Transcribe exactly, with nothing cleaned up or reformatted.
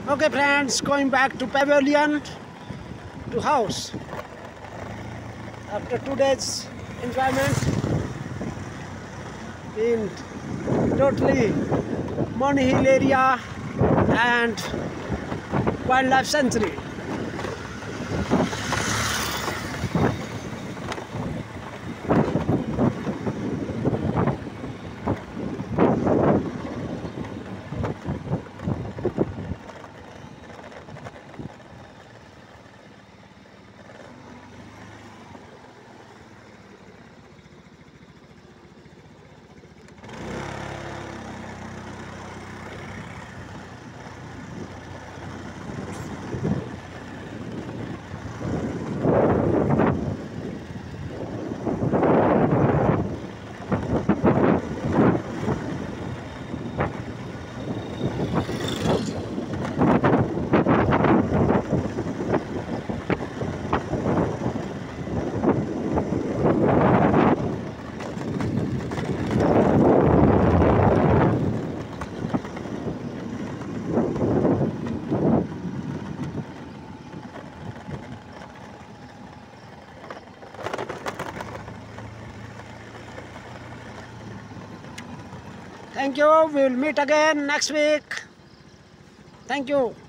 Okay friends, going back to pavilion to house after two days enjoyment in totally Money Hill area and wildlife sanctuary. Thank you. We will meet again next week. Thank you.